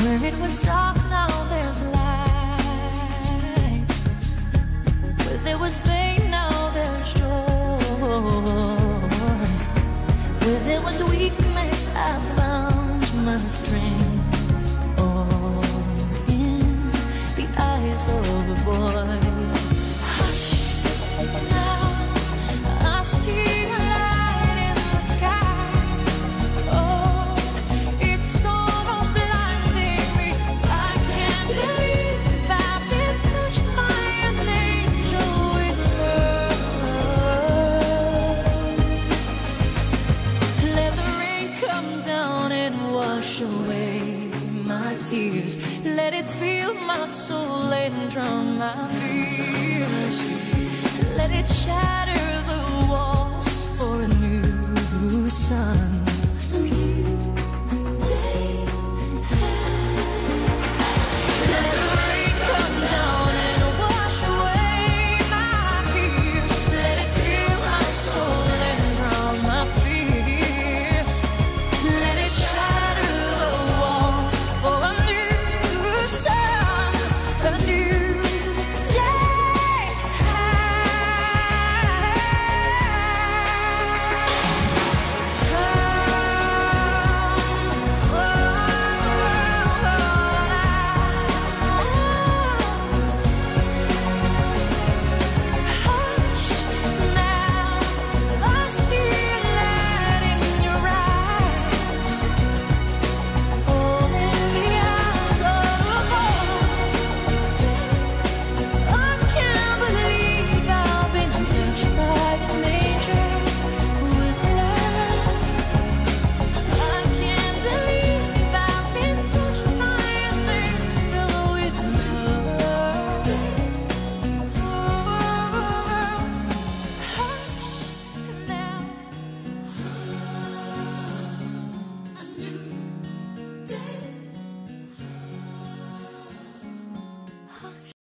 Where it was dark, now there's light. Where there was pain, now there's joy. Where there was weakness, I found my strength. All in the eyes of a boy. Hush, now I see a light in the sky. Oh, it's almost blinding me. I can't believe I've been touched by an angel with love. Let the rain come down and wash away my tears. Let it fill my soul and drown my fears. Let it shatter the walls for a new sun.